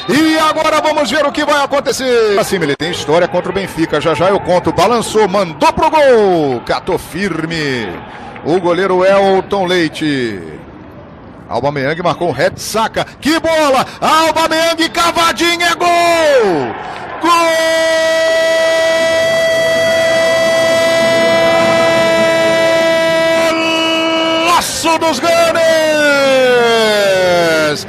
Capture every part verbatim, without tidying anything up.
E agora vamos ver o que vai acontecer. Assim, ele tem história contra o Benfica. Já já eu conto. Balançou, mandou pro gol. Catou firme o goleiro Elton Leite. Aubameyang marcou um reto, saca. Que bola! Aubameyang, cavadinha, é gol! Golaço dos Gunners!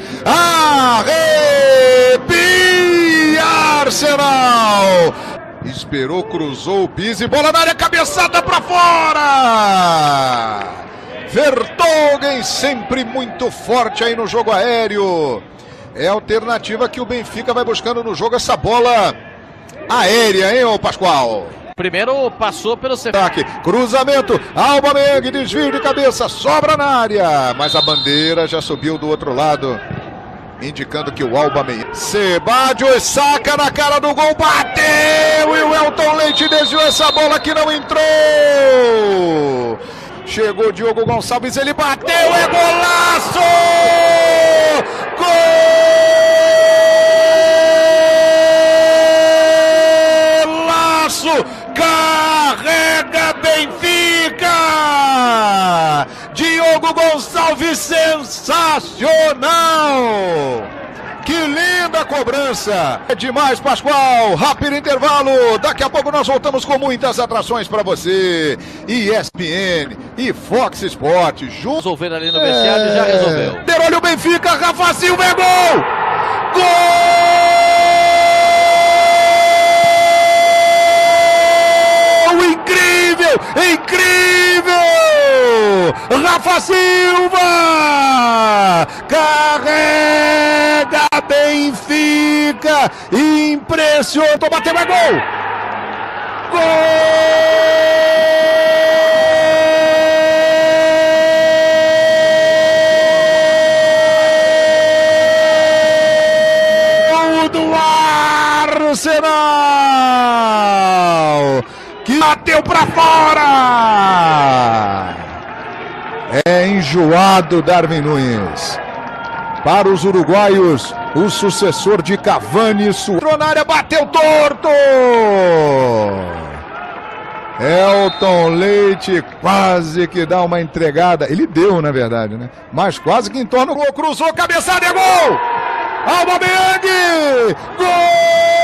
Arrepia, Arsenal! Esperou, cruzou o piso e bola na área, cabeçada pra fora! Vertonghen sempre muito forte aí no jogo aéreo. É a alternativa que o Benfica vai buscando no jogo, essa bola aérea, hein, ô Pascoal? Primeiro passou pelo ataque, cruzamento, Aubameyang, desvio de cabeça, sobra na área, mas a bandeira já subiu do outro lado, indicando que o Aubameyang. Sebadios saca na cara do gol, bateu e o Elton Leite desviou essa bola que não entrou. Chegou Diogo Gonçalves, ele bateu, é golaço! Golaço! Carrega Benfica! Diogo Gonçalves, sensacional! Que linda cobrança! É demais, Pascoal! Rápido intervalo! Daqui a pouco nós voltamos com muitas atrações para você. E S P N e Fox Sports juntos. Resolver ali no vestiário e é... já resolveu. Olha o Benfica, Rafa Silva, é gol! Gol! Incrível! Incrível! Rafa Silva! Carrega Benfica! Impressionante! Bateu, é gol! Gol do Arsenal! Que bateu pra fora! É enjoado Darwin Núñez. Para os uruguaios, o sucessor de Cavani, entrou na área, bateu torto! Elton Leite quase que dá uma entregada. Ele deu, na verdade, né? Mas quase que entorna o gol. Cruzou, cabeçada, é gol! Aubameyang! Gol!